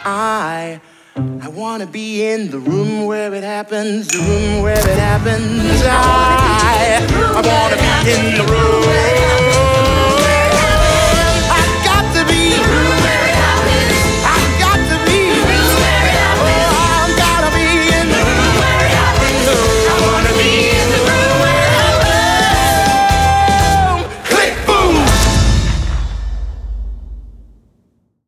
I wanna be in the room where it happens, the room where it happens.